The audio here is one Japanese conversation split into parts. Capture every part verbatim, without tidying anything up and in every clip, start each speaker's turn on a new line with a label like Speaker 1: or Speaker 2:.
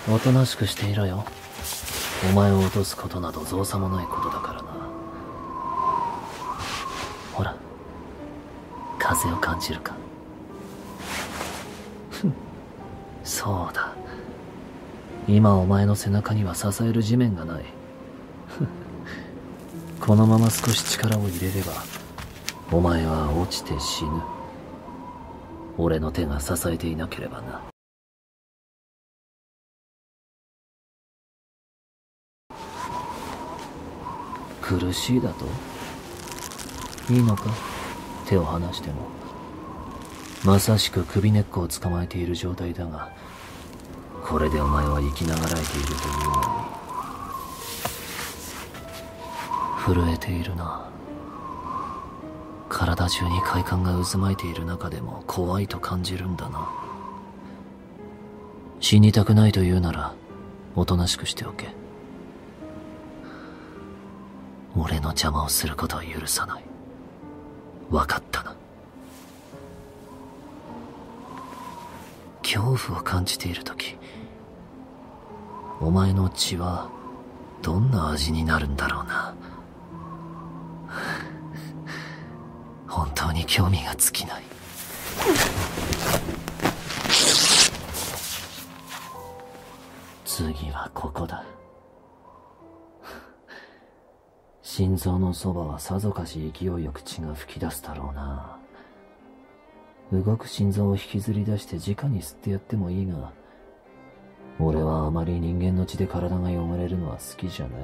Speaker 1: おとなしくしていろよ。お前を落とすことなど造作もないことだからな。ほら、風を感じるか。そうだ。今お前の背中には支える地面がない。このまま少し力を入れれば、お前は落ちて死ぬ。俺の手が支えていなければな。苦しいだと？いいのか？手を離しても。まさしく首根っこを捕まえている状態だが、これでお前は生きながらえているというのに。震えているな。体中に快感が渦巻いている中でも怖いと感じるんだな。死にたくないというなら、おとなしくしておけ。俺の邪魔をすることは許さない。分かったな。恐怖を感じているとき、お前の血はどんな味になるんだろうな。本当に興味が尽きない。次はここだ。心臓のそばはさぞかし勢いよく血が噴き出すだろうな。動く心臓を引きずり出して直に吸ってやってもいいが、俺はあまり人間の血で体が汚れるのは好きじゃない。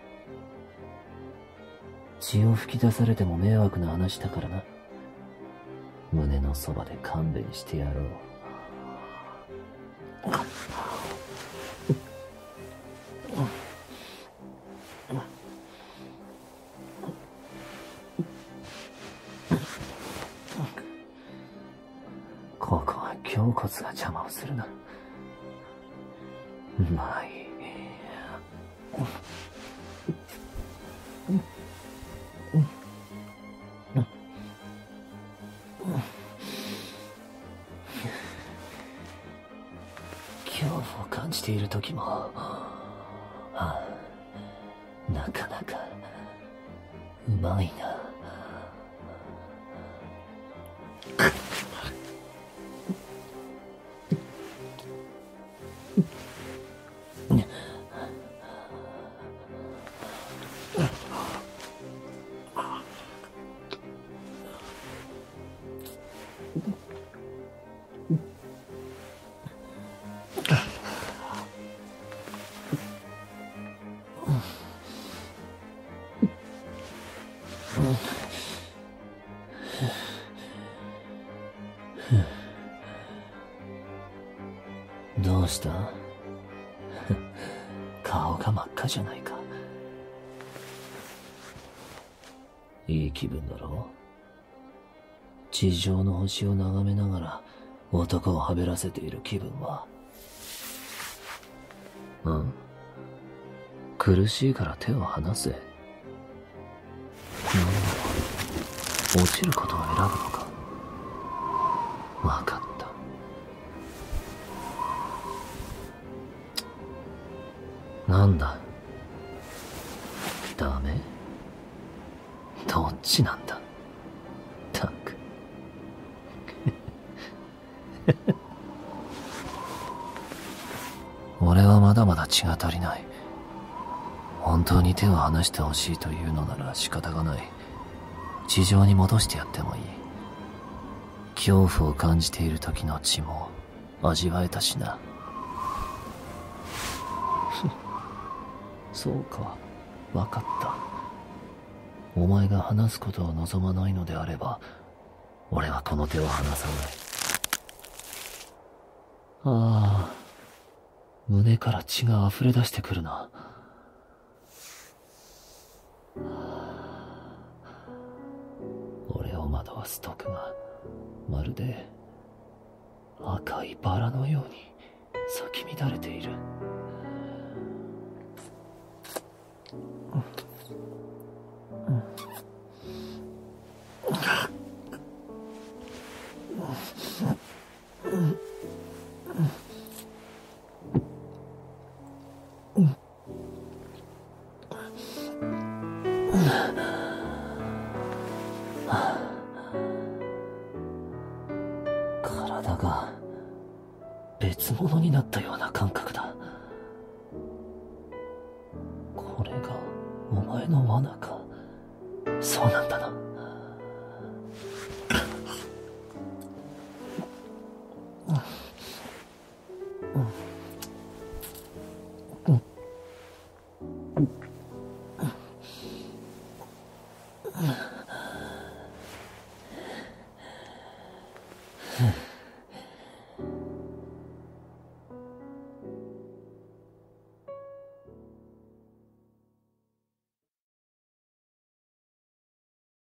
Speaker 1: 血を吹き出されても迷惑な話だからな。胸のそばで勘弁してやろう。ここは胸骨が邪魔をするな。まあいい。恐怖を感じている時も、はあ、なかなかうまいな。どうした？顔が真っ赤じゃないか。いい気分だろう？地上の星を眺めながら男をはべらせている気分は。うん？苦しいから手を離せ。なんだ、落ちることを選ぶのか。わかった。なんだ、ダメ？どっちなんだ、たく。俺はまだまだ血が足りない。本当に手を離してほしいというのなら仕方がない。地上に戻してやってもいい。恐怖を感じている時の血も味わえたしな。そうか、わかった。お前が話すことを望まないのであれば、俺はこの手を離さない。ああ、胸から血が溢れ出してくるな。俺を惑わす毒が、まるで赤いバラのように咲き乱れている。 が別物になったような感覚だ。これがお前の罠か。そうなんだな。うん